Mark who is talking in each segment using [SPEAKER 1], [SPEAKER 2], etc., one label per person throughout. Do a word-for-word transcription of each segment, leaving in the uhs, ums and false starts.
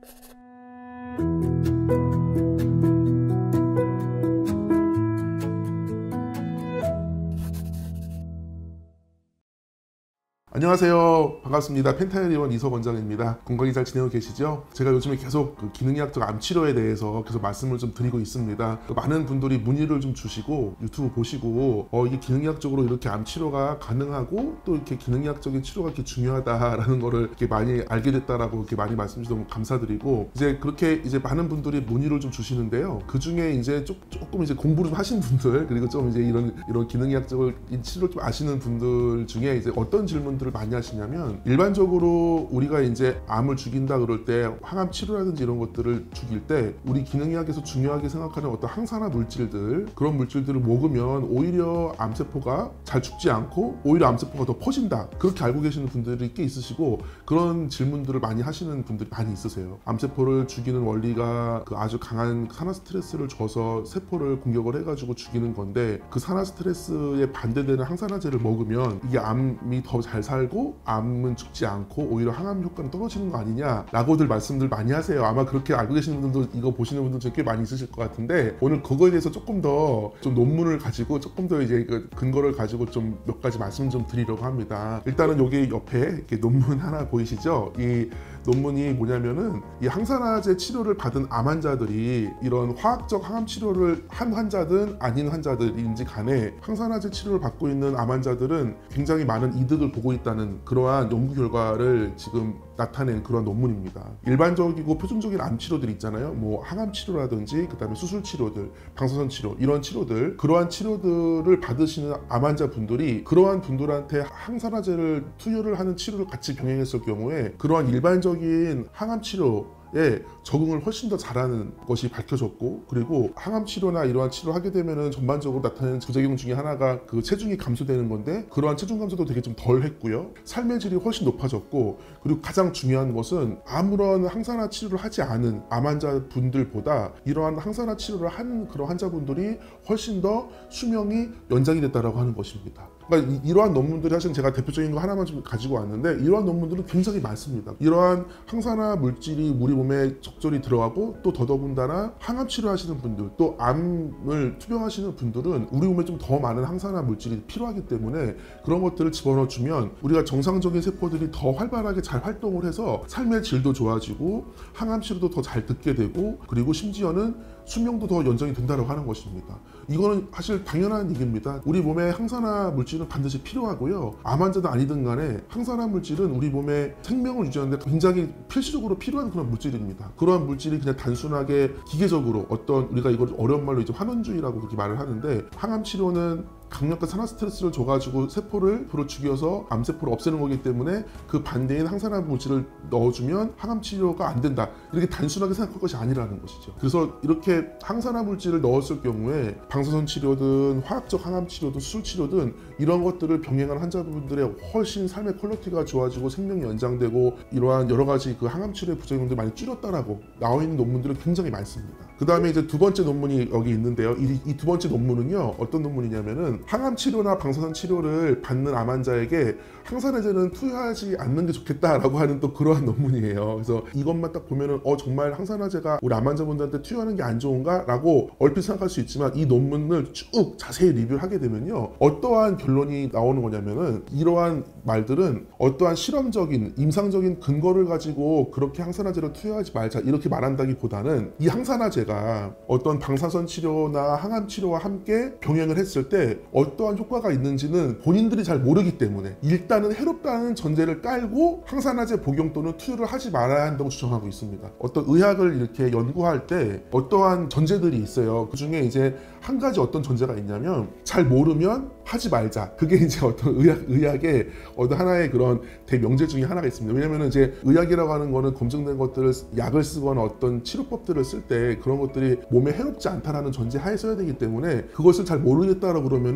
[SPEAKER 1] 안녕하세요. 반갑습니다. 펜타일의원 이석 원장입니다. 건강히 잘 지내고 계시죠? 제가 요즘에 계속 그 기능의학적 암 치료에 대해서 계속 말씀을 좀 드리고 있습니다. 많은 분들이 문의를 좀 주시고 유튜브 보시고 어 이게 기능의학적으로 이렇게 암 치료가 가능하고 또 이렇게 기능의학적인 치료가 이렇게 중요하다라는 거를 이렇게 많이 알게 됐다라고 이렇게 많이 말씀 주셔서 너무 감사드리고, 이제 그렇게 이제 많은 분들이 문의를 좀 주시는데요. 그 중에 이제 조금 이제 공부를 좀 하신 분들, 그리고 좀 이제 이런 이런 기능의학적인 치료를 좀 아시는 분들 중에 이제 어떤 질문들 많이 하시냐면, 일반적으로 우리가 이제 암을 죽인다 그럴 때 항암 치료라든지 이런 것들을 죽일 때 우리 기능의학에서 중요하게 생각하는 어떤 항산화 물질들, 그런 물질들을 먹으면 오히려 암세포가 잘 죽지 않고 오히려 암세포가 더 퍼진다, 그렇게 알고 계시는 분들이 꽤 있으시고, 그런 질문들을 많이 하시는 분들이 많이 있으세요. 암세포를 죽이는 원리가 그 아주 강한 산화 스트레스를 줘서 세포를 공격을 해가지고 죽이는 건데, 그 산화 스트레스에 반대되는 항산화제를 먹으면 이게 암이 더 잘 살고 암은 죽지 않고 오히려 항암 효과는 떨어지는 거 아니냐라고들 말씀들 많이 하세요. 아마 그렇게 알고 계시는 분들도, 이거 보시는 분들 꽤 많이 있으실 것 같은데, 오늘 그거에 대해서 조금 더 좀 논문을 가지고 조금 더 이제 그 근거를 가지고 좀 몇 가지 말씀 좀 드리려고 합니다. 일단은 여기 옆에 이렇게 논문 하나 보이시죠? 이 논문이 뭐냐면은, 이 항산화제 치료를 받은 암 환자들이 이런 화학적 항암 치료를 한 환자든 아닌 환자들인지 간에 항산화제 치료를 받고 있는 암 환자들은 굉장히 많은 이득을 보고 있다는 그러한 연구 결과를 지금 나타낸 그런 논문입니다. 일반적이고 표준적인 암 치료들 있잖아요. 뭐 항암 치료라든지 그다음에 수술 치료들, 방사선 치료, 이런 치료들, 그러한 치료들을 받으시는 암 환자분들이 그러한 분들한테 항산화제를 투여를 하는 치료를 같이 병행했을 경우에 그러한 일반적인 항암 치료 에 적응을 훨씬 더 잘하는 것이 밝혀졌고, 그리고 항암 치료나 이러한 치료를 하게 되면은 전반적으로 나타나는 부작용 중에 하나가 그 체중이 감소되는 건데, 그러한 체중 감소도 되게 좀 덜 했고요. 삶의 질이 훨씬 높아졌고, 그리고 가장 중요한 것은 아무런 항산화 치료를 하지 않은 암 환자분들보다 이러한 항산화 치료를 한 그런 환자분들이 훨씬 더 수명이 연장이 됐다라고 하는 것입니다. 그러니까 이, 이러한 논문들이, 사실 제가 대표적인 거 하나만 좀 가지고 왔는데, 이러한 논문들은 굉장히 많습니다. 이러한 항산화 물질이 우리 몸에 적절히 들어가고, 또 더더군다나 항암 치료하시는 분들, 또 암을 투병하시는 분들은 우리 몸에 좀 더 많은 항산화 물질이 필요하기 때문에 그런 것들을 집어넣어 주면 우리가 정상적인 세포들이 더 활발하게 잘 활동을 해서 삶의 질도 좋아지고 항암 치료도 더 잘 듣게 되고, 그리고 심지어는 수명도 더 연장이 된다고 하는 것입니다. 이거는 사실 당연한 얘기입니다. 우리 몸에 항산화 물질은 반드시 필요하고요. 암 환자든 아니든 간에 항산화 물질은 우리 몸의 생명을 유지하는 데 굉장히 필수적으로 필요한 그런 물질입니다. 그러한 물질이 그냥 단순하게 기계적으로 어떤, 우리가 이걸 어려운 말로 이제 환원주의라고 그렇게 말을 하는데, 항암 치료는 강력한 산화 스트레스를 줘가지고 세포를 서로 죽여서 암세포를 없애는 거기 때문에 그 반대인 항산화 물질을 넣어주면 항암 치료가 안 된다, 이렇게 단순하게 생각할 것이 아니라는 것이죠. 그래서 이렇게 항산화 물질을 넣었을 경우에 방사선 치료든 화학적 항암 치료든 수술 치료든 이런 것들을 병행한 환자분들의 훨씬 삶의 퀄리티가 좋아지고 생명이 연장되고, 이러한 여러 가지 그 항암 치료의 부작용들이 많이 줄였다라고 나와 있는 논문들은 굉장히 많습니다. 그 다음에 이제 두 번째 논문이 여기 있는데요. 이, 이 두 번째 논문은요, 어떤 논문이냐면은, 항암 치료나 방사선 치료를 받는 암 환자에게 항산화제는 투여하지 않는 게 좋겠다라고 하는 또 그러한 논문이에요. 그래서 이것만 딱 보면은 어 정말 항산화제가 우리 암 환자분들한테 투여하는 게 안 좋은가? 라고 얼핏 생각할 수 있지만, 이 논문을 쭉 자세히 리뷰를 하게 되면요, 어떠한 결론이 나오는 거냐면은, 이러한 말들은 어떠한 실험적인 임상적인 근거를 가지고 그렇게 항산화제를 투여하지 말자 이렇게 말한다기보다는, 이 항산화제가 어떤 방사선 치료나 항암 치료와 함께 병행을 했을 때 어떠한 효과가 있는지는 본인들이 잘 모르기 때문에 일단은 해롭다는 전제를 깔고 항산화제 복용 또는 투여를 하지 말아야 한다고 주장하고 있습니다. 어떤 의학을 이렇게 연구할 때 어떠한 전제들이 있어요. 그 중에 이제 한 가지 어떤 전제가 있냐면, 잘 모르면 하지 말자. 그게 이제 어떤 의학, 의학의 어떤 하나의 그런 대명제 중에 하나가 있습니다. 왜냐면 이제 의학이라고 하는 거는 검증된 것들을, 약을 쓰거나 어떤 치료법들을 쓸 때 그런 것들이 몸에 해롭지 않다라는 전제 하에 써야 되기 때문에, 그것을 잘 모르겠다라고 그러면은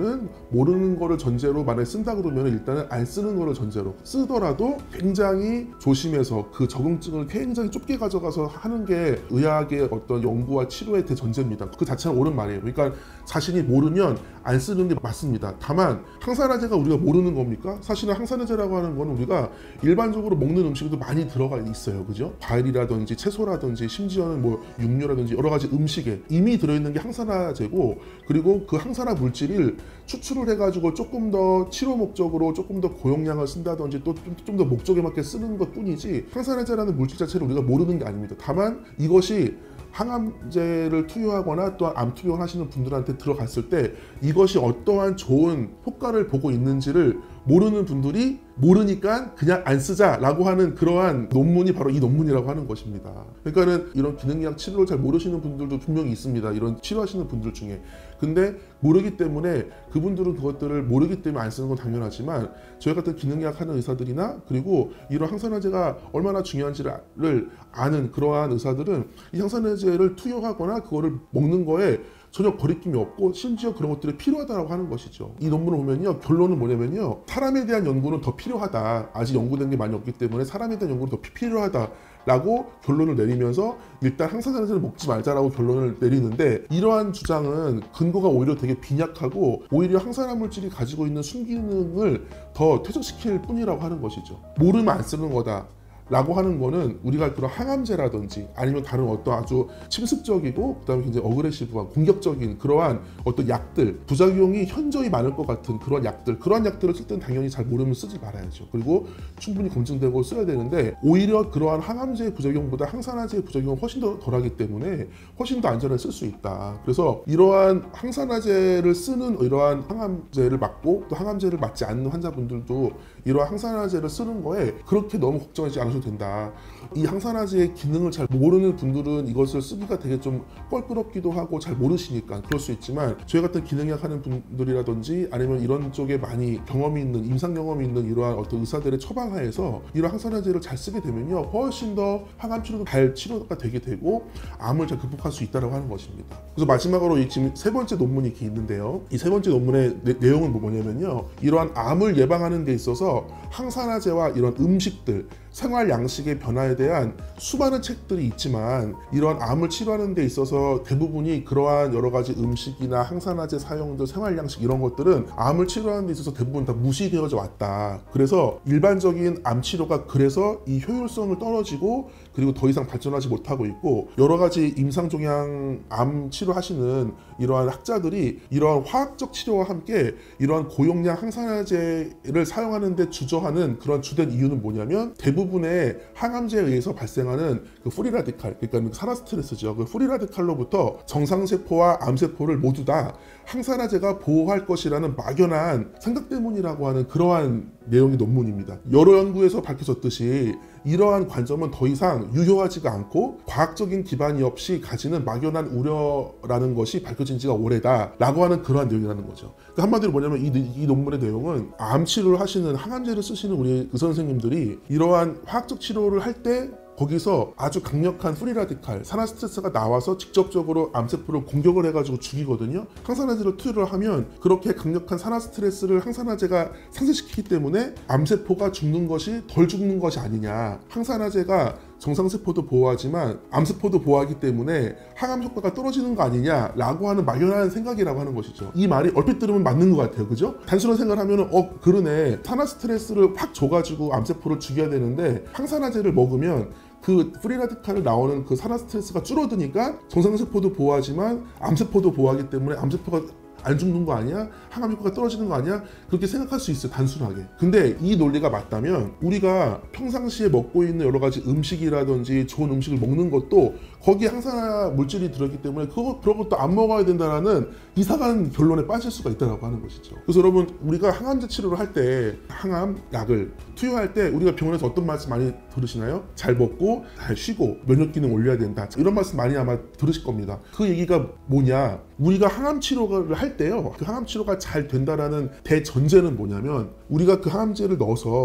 [SPEAKER 1] 일단은 모르는 거를 전제로 만약에 쓴다 그러면 일단은 안 쓰는 거를 전제로 쓰더라도 굉장히 조심해서 그 적응증을 굉장히 좁게 가져가서 하는 게 의학의 어떤 연구와 치료의 대전제입니다. 그 자체는 옳은 말이에요. 그러니까 자신이 모르면 안 쓰는 게 맞습니다. 다만 항산화제가 우리가 모르는 겁니까? 사실은 항산화제라고 하는 거는 우리가 일반적으로 먹는 음식에도 많이 들어가 있어요. 그죠? 과일이라든지 채소라든지 심지어는 뭐 육류라든지 여러 가지 음식에 이미 들어있는 게 항산화제고, 그리고 그 항산화 물질을 추출을 해가지고 조금 더 치료 목적으로 조금 더 고용량을 쓴다든지 또 좀 더 목적에 맞게 쓰는 것 뿐이지 항산화제라는 물질 자체를 우리가 모르는 게 아닙니다. 다만 이것이 항암제를 투여하거나 또한 암 투여를 하시는 분들한테 들어갔을 때 이것이 어떠한 좋은 효과를 보고 있는지를 모르는 분들이 모르니까 그냥 안 쓰자라고 하는 그러한 논문이 바로 이 논문이라고 하는 것입니다. 그러니까는 이런 기능의학 치료를 잘 모르시는 분들도 분명히 있습니다. 이런 치료하시는 분들 중에. 근데 모르기 때문에 그분들은 그것들을 모르기 때문에 안 쓰는 건 당연하지만 저희 같은 기능의학 하는 의사들이나 그리고 이런 항산화제가 얼마나 중요한지를 아는 그러한 의사들은 이 항산화제를 투여하거나 그거를 먹는 거에 전혀 거리낌이 없고 심지어 그런 것들이 필요하다고 하는 것이죠. 이 논문을 보면요, 결론은 뭐냐면요, 사람에 대한 연구는 더 필요하다. 아직 연구된 게 많이 없기 때문에 사람에 대한 연구는 더 필요하다 라고 결론을 내리면서 일단 항산화제를 먹지 말자라고 결론을 내리는데, 이러한 주장은 근거가 오히려 되게 빈약하고 오히려 항산화 물질이 가지고 있는 순기능을 더 퇴적시킬 뿐이라고 하는 것이죠. 모르면 안 쓰는 거다 라고 하는 거는 우리가 그런 항암제라든지 아니면 다른 어떤 아주 침습적이고 그다음에 굉장히 어그레시브한 공격적인 그러한 어떤 약들, 부작용이 현저히 많을 것 같은 그런 약들, 그러한 약들을 쓸 때는 당연히 잘 모르면 쓰지 말아야죠. 그리고 충분히 검증되고 써야 되는데 오히려 그러한 항암제의 부작용보다 항산화제의 부작용은 훨씬 더 덜하기 때문에 훨씬 더 안전하게 쓸 수 있다. 그래서 이러한 항산화제를 쓰는 이러한 항암제를 맞고 또 항암제를 맞지 않는 환자분들도 이러한 항산화제를 쓰는 거에 그렇게 너무 걱정하지 않으셔도 된다. 이 항산화제의 기능을 잘 모르는 분들은 이것을 쓰기가 되게 좀 껄끄럽기도 하고 잘 모르시니까 그럴 수 있지만, 저희 같은 기능의학 하는 분들이라든지 아니면 이런 쪽에 많이 경험이 있는, 임상 경험이 있는 이러한 어떤 의사들의 처방하에서 이런 항산화제를 잘 쓰게 되면요, 훨씬 더 항암 치료도 잘 치료가 되게 되고 암을 잘 극복할 수 있다고 하는 것입니다. 그래서 마지막으로 이 지금 세 번째 논문이 이렇게 있는데요, 이 세 번째 논문의 내, 내용은 뭐냐면요, 이러한 암을 예방하는 데 있어서 항산화제와 이런 음식들, 생활 양식의 변화에 대한 수많은 책들이 있지만 이런 암을 치료하는 데 있어서 대부분이 그러한 여러 가지 음식이나 항산화제 사용들, 생활 양식 이런 것들은 암을 치료하는 데 있어서 대부분 다 무시되어져 왔다. 그래서 일반적인 암 치료가 그래서 이 효율성을 떨어지고 그리고 더 이상 발전하지 못하고 있고, 여러 가지 임상종양 암 치료하시는 이러한 학자들이 이러한 화학적 치료와 함께 이러한 고용량 항산화제를 사용하는 데 주저하는 그런 주된 이유는 뭐냐면, 대부분의 항암제에 의해서 발생하는 그 프리라디칼, 그러니까 산화스트레스죠. 그 프리라디칼로부터 정상세포와 암세포를 모두 다 항산화제가 보호할 것이라는 막연한 생각 때문이라고 하는 그러한 내용의 논문입니다. 여러 연구에서 밝혀졌듯이 이러한 관점은 더 이상 유효하지가 않고 과학적인 기반이 없이 가지는 막연한 우려라는 것이 밝혀진 지가 오래다 라고 하는 그러한 내용이라는 거죠. 그러니까 한마디로 뭐냐면 이, 이 논문의 내용은 암 치료를 하시는, 항암제를 쓰시는 우리 의사 선생님들이 이러한 화학적 치료를 할 때 거기서 아주 강력한 프리라디칼, 산화스트레스가 나와서 직접적으로 암세포를 공격을 해가지고 죽이거든요. 항산화제를 투여를 하면 그렇게 강력한 산화스트레스를 항산화제가 상쇄시키기 때문에 암세포가 죽는 것이 덜 죽는 것이 아니냐. 항산화제가 정상세포도 보호하지만 암세포도 보호하기 때문에 항암 효과가 떨어지는 거 아니냐라고 하는 막연한 생각이라고 하는 것이죠. 이 말이 얼핏 들으면 맞는 것 같아요. 그죠? 단순한 생각을 하면 어 그러네. 산화스트레스를 확 줘가지고 암세포를 죽여야 되는데 항산화제를 먹으면 그 프리라디칼을 나오는 그 산화스트레스가 줄어드니까 정상세포도 보호하지만 암세포도 보호하기 때문에 암세포가 안 죽는 거 아니야? 항암 효과가 떨어지는 거 아니야? 그렇게 생각할 수 있어요, 단순하게. 근데 이 논리가 맞다면 우리가 평상시에 먹고 있는 여러 가지 음식이라든지 좋은 음식을 먹는 것도 거기에 항산화 물질이 들어있기 때문에 그거, 그런 것도 안 먹어야 된다라는 이상한 결론에 빠질 수가 있다고 하는 것이죠. 그래서 여러분, 우리가 항암제 치료를 할 때 항암 약을 투여할 때 우리가 병원에서 어떤 말씀 많이 들으시나요? 잘 먹고 잘 쉬고 면역 기능 올려야 된다, 이런 말씀 많이 아마 들으실 겁니다. 그 얘기가 뭐냐, 우리가 항암 치료를 할 때요, 그 항암 치료가 잘 된다라는 대전제는 뭐냐면 우리가 그 항암제를 넣어서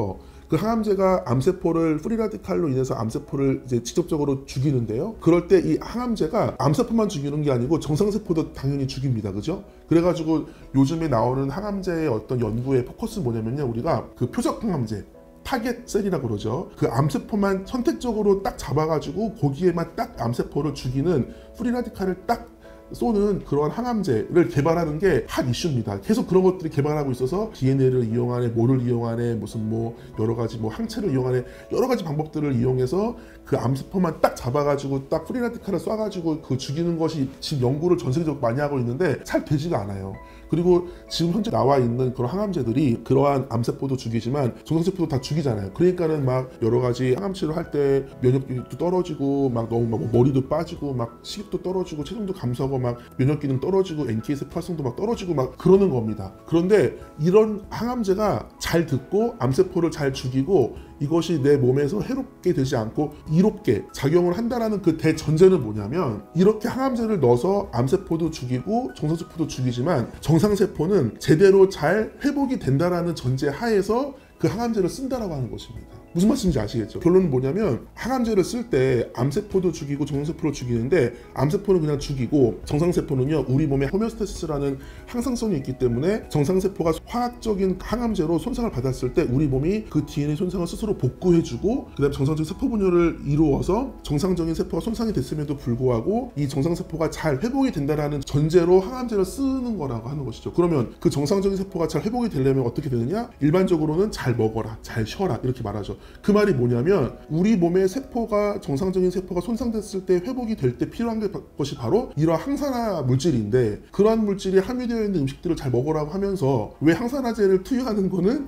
[SPEAKER 1] 그 항암제가 암세포를 프리라디칼로 인해서 암세포를 이제 직접적으로 죽이는데요. 그럴 때 이 항암제가 암세포만 죽이는 게 아니고 정상세포도 당연히 죽입니다. 그죠? 그래가지고 요즘에 나오는 항암제의 어떤 연구의 포커스는 뭐냐면요. 우리가 그 표적 항암제 타겟 셀이라고 그러죠. 그 암세포만 선택적으로 딱 잡아가지고 거기에만 딱 암세포를 죽이는 프리라디칼을 딱 쏘는 그런 항암제를 개발하는 게 핫 이슈입니다. 계속 그런 것들이 개발하고 있어서 디엔에이를 이용하네, 뭐를 이용하네, 무슨 뭐 여러 가지 뭐 항체를 이용하네, 여러 가지 방법들을 이용해서 그 암세포만 딱 잡아가지고 딱 프리라디칼을 쏴가지고 그 죽이는 것이 지금 연구를 전 세계적으로 많이 하고 있는데 잘 되지가 않아요. 그리고 지금 현재 나와 있는 그런 항암제들이 그러한 암세포도 죽이지만 정상세포도 다 죽이잖아요. 그러니까는 막 여러 가지 항암 치료를 할 때 면역력도 떨어지고 막 너무 막 머리도 빠지고 막 식욕도 떨어지고 체중도 감소하고 막 면역기능 떨어지고 엔케이세포 활성도 막 떨어지고 막 그러는 겁니다. 그런데 이런 항암제가 잘 듣고 암세포를 잘 죽이고 이것이 내 몸에서 해롭게 되지 않고 이롭게 작용을 한다라는 그 대전제는 뭐냐면 이렇게 항암제를 넣어서 암세포도 죽이고 정상세포도 죽이지만 정상세포는 제대로 잘 회복이 된다라는 전제 하에서 그 항암제를 쓴다라고 하는 것입니다. 무슨 말씀인지 아시겠죠? 결론은 뭐냐면 항암제를 쓸 때 암세포도 죽이고 정상세포를 죽이는데 암세포는 그냥 죽이고 정상세포는요 우리 몸에 호메오스타시스라는 항상성이 있기 때문에 정상세포가 화학적인 항암제로 손상을 받았을 때 우리 몸이 그 디엔에이 손상을 스스로 복구해주고 그 다음에 정상적인 세포 분열을 이루어서 정상적인 세포가 손상이 됐음에도 불구하고 이 정상세포가 잘 회복이 된다라는 전제로 항암제를 쓰는 거라고 하는 것이죠. 그러면 그 정상적인 세포가 잘 회복이 되려면 어떻게 되느냐? 일반적으로는 잘 먹어라, 잘 쉬어라 이렇게 말하죠. 그 말이 뭐냐면 우리 몸의 세포가 정상적인 세포가 손상됐을 때 회복이 될 때 필요한 것이 바로 이러한 항산화 물질인데 그러한 물질이 함유되어 있는 음식들을 잘 먹으라고 하면서 왜 항산화제를 투여하는 거는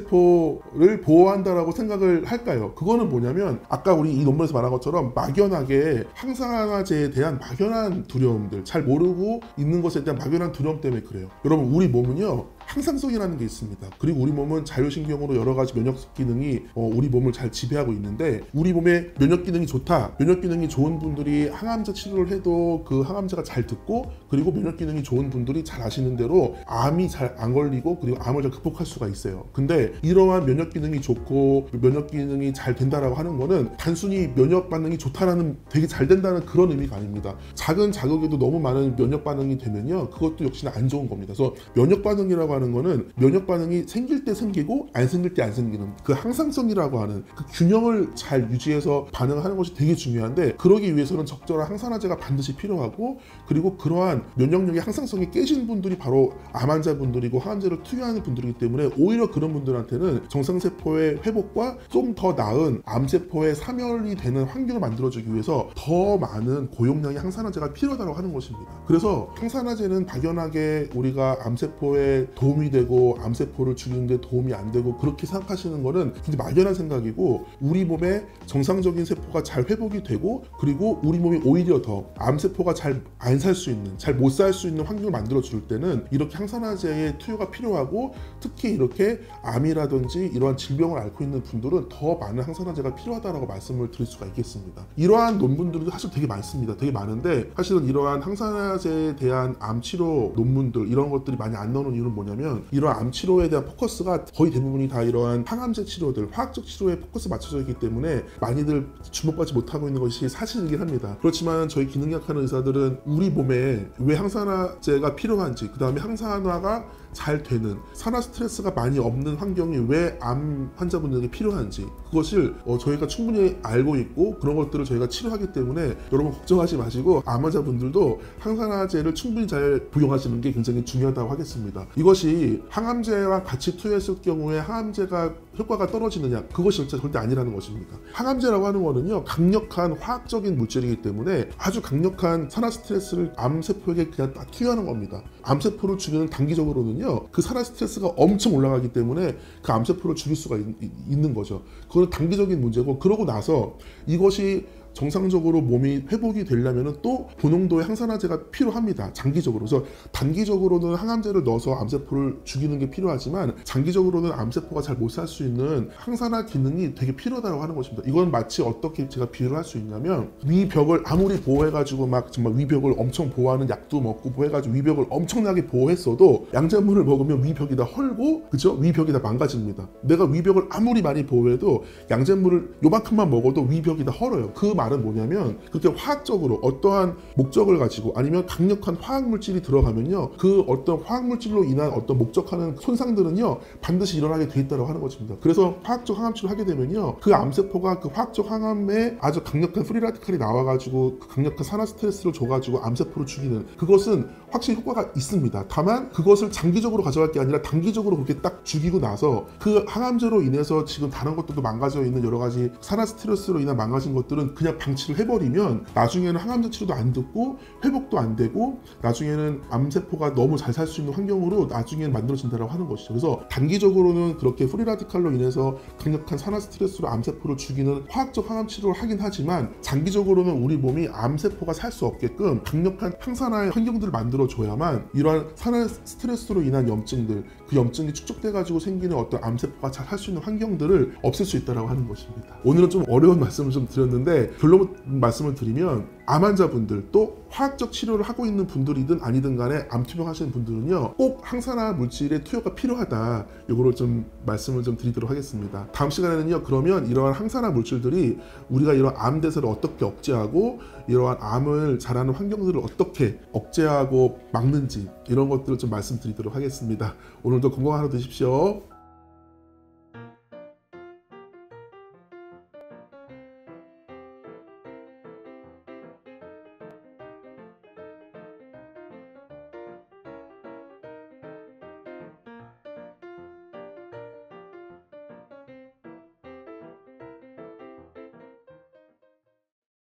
[SPEAKER 1] 암세포를 보호한다라고 생각을 할까요? 그거는 뭐냐면 아까 우리 이 논문에서 말한 것처럼 막연하게 항산화제에 대한 막연한 두려움들 잘 모르고 있는 것에 대한 막연한 두려움 때문에 그래요. 여러분 우리 몸은요 항상성이라는 게 있습니다. 그리고 우리 몸은 자율신경으로 여러 가지 면역 기능이 어, 우리 몸을 잘 지배하고 있는데 우리 몸의 면역 기능이 좋다. 면역 기능이 좋은 분들이 항암제 치료를 해도 그 항암제가 잘 듣고 그리고 면역 기능이 좋은 분들이 잘 아시는 대로 암이 잘 안 걸리고 그리고 암을 잘 극복할 수가 있어요. 근데 이러한 면역 기능이 좋고 면역 기능이 잘 된다라고 하는 거는 단순히 면역 반응이 좋다라는 되게 잘 된다는 그런 의미가 아닙니다. 작은 자극에도 너무 많은 면역 반응이 되면요 그것도 역시나 안 좋은 겁니다. 그래서 면역 반응이라고 하는 거는 면역 반응이 생길 때 생기고 안 생길 때 안 생기는 그 항상성이라고 하는 그 균형을 잘 유지해서 반응하는 것이 되게 중요한데 그러기 위해서는 적절한 항산화제가 반드시 필요하고 그리고 그러한 면역력의 항상성이 깨진 분들이 바로 암 환자분들이고 항암제를 투여하는 분들이기 때문에 오히려 그런 분들한테는 정상세포의 회복과 좀 더 나은 암세포의 사멸이 되는 환경을 만들어주기 위해서 더 많은 고용량의 항산화제가 필요하다고 하는 것입니다. 그래서 항산화제는 막연하게 우리가 암세포에 도움이 되고 암세포를 죽이는데 도움이 안 되고 그렇게 생각하시는 거는 굉장히 막연한 생각이고 우리 몸에 정상적인 세포가 잘 회복이 되고 그리고 우리 몸이 오히려 더 암세포가 잘 안 살 수 있는 잘 못 살 수 있는 환경을 만들어 줄 때는 이렇게 항산화제의 투여가 필요하고 특히 이렇게 암이라든지 이러한 질병을 앓고 있는 분들은 더 많은 항산화제가 필요하다고 말씀을 드릴 수가 있겠습니다. 이러한 논문들도 사실 되게 많습니다. 되게 많은데 사실은 이러한 항산화제에 대한 암 치료 논문들 이런 것들이 많이 안 나오는 이유는 뭐냐면 이러한 암 치료에 대한 포커스가 거의 대부분이 다 이러한 항암제 치료들 화학적 치료에 포커스 맞춰져 있기 때문에 많이들 주목받지 못하고 있는 것이 사실이긴 합니다. 그렇지만 저희 기능의학하는 의사들은 우리 몸에 왜 항산화제가 필요한지 그 다음에 항산화가 잘 되는 산화 스트레스가 많이 없는 환경이 왜 암 환자분들에게 필요한지 그것을 어, 저희가 충분히 알고 있고 그런 것들을 저희가 치료하기 때문에 여러분 걱정하지 마시고 암 환자분들도 항산화제를 충분히 잘 복용하시는 게 굉장히 중요하다고 하겠습니다. 이것이 항암제와 같이 투여했을 경우에 항암제가 효과가 떨어지느냐 그것이 절대 아니라는 것입니다. 항암제라고 하는 거는요 강력한 화학적인 물질이기 때문에 아주 강력한 산화 스트레스를 암세포에게 그냥 딱 투여하는 겁니다. 암세포를 죽이는 단기적으로는요 그 산화 스트레스가 엄청 올라가기 때문에 그 암세포를 죽일 수가 있, 있는 거죠. 그건 단기적인 문제고 그러고 나서 이것이 정상적으로 몸이 회복이 되려면 또 고농도의 항산화제가 필요합니다. 장기적으로. 그래서 단기적으로는 항암제를 넣어서 암세포를 죽이는 게 필요하지만 장기적으로는 암세포가 잘 못 살 수 있는 항산화 기능이 되게 필요하다고 하는 것입니다. 이건 마치 어떻게 제가 비유를 할 수 있냐면 위벽을 아무리 보호해가지고 막 정말 위벽을 엄청 보호하는 약도 먹고 보호해가지고 위벽을 엄청나게 보호했어도 양자물을 먹으면 위벽이 다 헐고 그죠? 위벽이 다 망가집니다. 내가 위벽을 아무리 많이 보호해도 양자물을 요만큼만 먹어도 위벽이 다 헐어요. 그 말은 뭐냐면 그렇게 화학적으로 어떠한 목적을 가지고 아니면 강력한 화학물질이 들어가면요 그 어떤 화학물질로 인한 어떤 목적하는 손상들은요 반드시 일어나게 돼 있다고 하는 것입니다. 그래서 화학적 항암치료를 하게 되면요 그 암세포가 그 화학적 항암에 아주 강력한 프리라디칼이 나와가지고 그 강력한 산화 스트레스를 줘가지고 암세포를 죽이는 그것은 확실히 효과가 있습니다. 다만 그것을 장기적으로 가져갈 게 아니라 단기적으로 그렇게 딱 죽이고 나서 그 항암제로 인해서 지금 다른 것들도 망가져 있는 여러 가지 산화 스트레스로 인한 망가진 것들은 그냥 방치를 해버리면 나중에는 항암제 치료도 안 듣고 회복도 안 되고 나중에는 암세포가 너무 잘 살 수 있는 환경으로 나중에는 만들어진다고 하는 것이죠. 그래서 단기적으로는 그렇게 프리라디칼로 인해서 강력한 산화 스트레스로 암세포를 죽이는 화학적 항암 치료를 하긴 하지만 장기적으로는 우리 몸이 암세포가 살 수 없게끔 강력한 항산화의 환경들을 만들어 줘야만 이러한 산화 스트레스로 인한 염증들 그 염증이 축적돼 가지고 생기는 어떤 암세포가 잘 할 수 있는 환경들을 없앨 수 있다고 하는 것입니다. 오늘은 좀 어려운 말씀을 좀 드렸는데 결론 말씀을 드리면 암 환자분들 또 화학적 치료를 하고 있는 분들이든 아니든 간에 암 투병하시는 분들은요 꼭 항산화 물질의 투여가 필요하다 이거를 좀 말씀을 좀 드리도록 하겠습니다. 다음 시간에는요 그러면 이러한 항산화 물질들이 우리가 이런 암 대사를 어떻게 억제하고 이러한 암을 자라는 환경들을 어떻게 억제하고 막는지 이런 것들을 좀 말씀드리도록 하겠습니다. 오늘도 건강한 하루 되십시오.